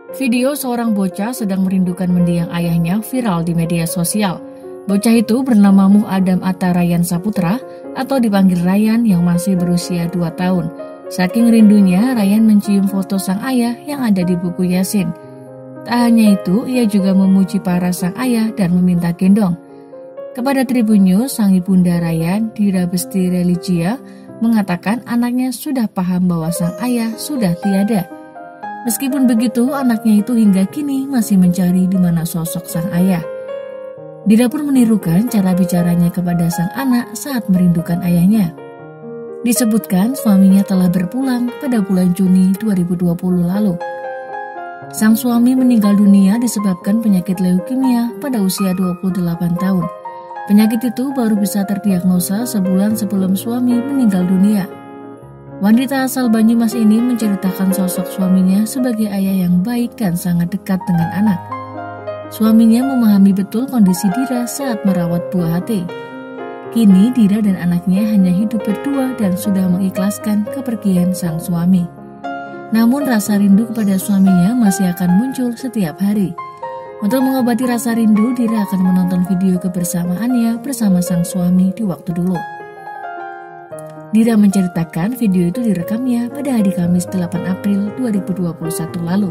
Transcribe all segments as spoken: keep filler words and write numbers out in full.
Video seorang bocah sedang merindukan mendiang ayahnya viral di media sosial. Bocah itu bernama Muh Adam Atta Ryan Saputra atau dipanggil Ryan yang masih berusia dua tahun. Saking rindunya, Ryan mencium foto sang ayah yang ada di buku Yasin. Tak hanya itu, ia juga memuji para sang ayah dan meminta gendong. Kepada Tribun News, sang ibunda Ryan, Dira Besti Religia, mengatakan anaknya sudah paham bahwa sang ayah sudah tiada. Meskipun begitu, anaknya itu hingga kini masih mencari di mana sosok sang ayah. Dira pun menirukan cara bicaranya kepada sang anak saat merindukan ayahnya. Disebutkan suaminya telah berpulang pada bulan Juni dua ribu dua puluh lalu. Sang suami meninggal dunia disebabkan penyakit leukemia pada usia dua puluh delapan tahun. Penyakit itu baru bisa terdiagnosa sebulan sebelum suami meninggal dunia. Wanita asal Banyumas ini menceritakan sosok suaminya sebagai ayah yang baik dan sangat dekat dengan anak. Suaminya memahami betul kondisi Dira saat merawat buah hati. Kini Dira dan anaknya hanya hidup berdua dan sudah mengikhlaskan kepergian sang suami. Namun rasa rindu kepada suaminya masih akan muncul setiap hari. Untuk mengobati rasa rindu, Dira akan menonton video kebersamaannya bersama sang suami di waktu dulu. Dira menceritakan video itu direkamnya pada hari Kamis delapan April dua ribu dua puluh satu lalu.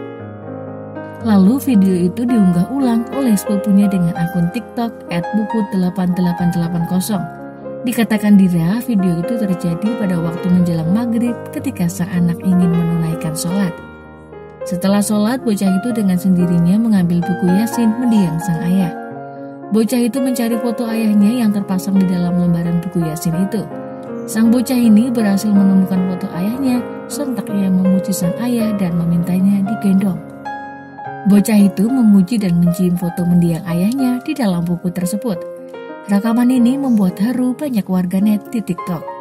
Lalu video itu diunggah ulang oleh sepupunya dengan akun TikTok et buput delapan delapan delapan nol. Dikatakan Dira, video itu terjadi pada waktu menjelang maghrib ketika sang anak ingin menunaikan sholat. Setelah sholat, bocah itu dengan sendirinya mengambil buku Yasin mendiang sang ayah. Bocah itu mencari foto ayahnya yang terpasang di dalam lembaran buku Yasin itu. Sang bocah ini berhasil menemukan foto ayahnya, sontak ia memuji sang ayah dan memintanya digendong. Bocah itu memuji dan mencium foto mendiang ayahnya di dalam buku tersebut. Rekaman ini membuat haru banyak warganet di TikTok.